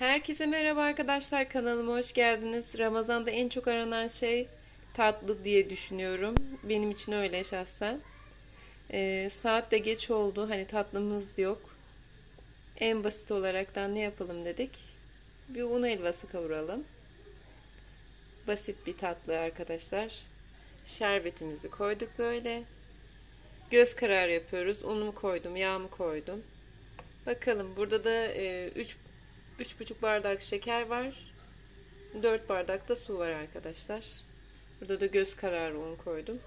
Herkese merhaba arkadaşlar, kanalıma hoş geldiniz. Ramazan'da en çok aranan şey tatlı diye düşünüyorum. Benim için öyle şahsen. Saat de geç oldu. Hani tatlımız yok. En basit olaraktan ne yapalım dedik. Bir un helvası kavuralım. Basit bir tatlı arkadaşlar. Şerbetimizi koyduk böyle. Göz kararı yapıyoruz. Unumu koydum, yağımı koydum. Bakalım burada da 3,5 bardak şeker var. 4 bardak da su var arkadaşlar. Burada da göz kararı un koydum.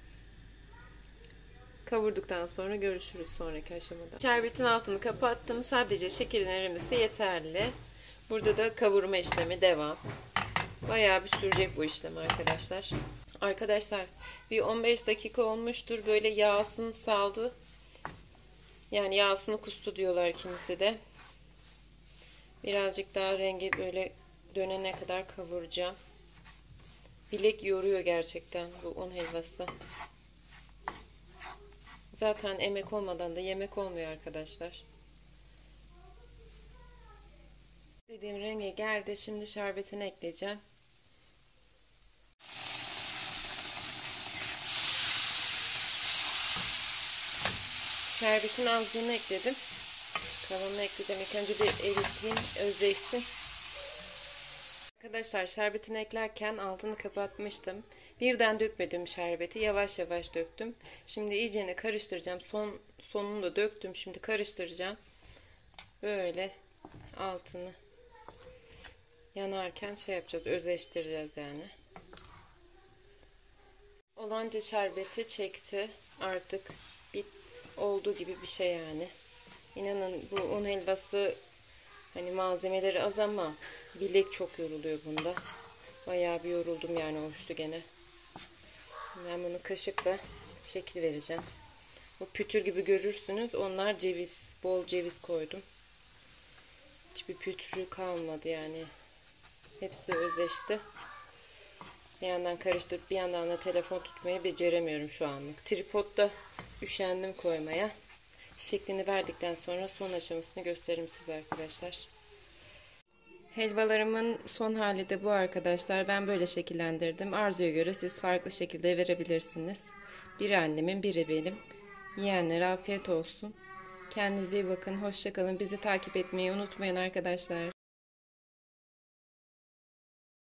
Kavurduktan sonra görüşürüz sonraki aşamada. Şerbetin altını kapattım. Sadece şekerin erimesi yeterli. Burada da kavurma işlemi devam. Bayağı bir sürecek bu işlem arkadaşlar. Arkadaşlar bir 15 dakika olmuştur. Böyle yağsını saldı. Yani yağsını kustu diyorlar kimisi de. Birazcık daha rengi böyle dönene kadar kavuracağım. Bilek yoruyor gerçekten bu un helvası. Zaten emek olmadan da yemek olmuyor arkadaşlar. Dediğim renge geldi. Şimdi şerbetini ekleyeceğim. Şerbetin azlığını ekledim. Kalanını ekleyeceğim. İlk önce bir eriteyim, özleşsin. Arkadaşlar şerbetini eklerken altını kapatmıştım. Birden dökmedim şerbeti. Yavaş yavaş döktüm. Şimdi iyicene karıştıracağım. Sonunu da döktüm. Şimdi karıştıracağım. Böyle altını yanarken şey yapacağız. Özleştireceğiz yani. Olanca şerbeti çekti. Artık olduğu gibi bir şey yani. İnanın bu un helvası hani malzemeleri az ama bilek çok yoruluyor bunda. Bayağı bir yoruldum yani oluştu gene. Ben bunu kaşıkla şekil vereceğim. Bu pütür gibi görürsünüz. Onlar ceviz. Bol ceviz koydum. Hiçbir pütürü kalmadı yani. Hepsi özleşti. Bir yandan karıştırıp bir yandan da telefon tutmayı beceremiyorum şu anlık. Tripodda üşendim koymaya. Şeklini verdikten sonra son aşamasını gösteririm size arkadaşlar. Helvalarımın son hali de bu arkadaşlar. Ben böyle şekillendirdim. Arzuya göre siz farklı şekilde verebilirsiniz. Biri annemin, biri benim. Yiyenlere afiyet olsun. Kendinize iyi bakın. Hoşça kalın. Bizi takip etmeyi unutmayın arkadaşlar.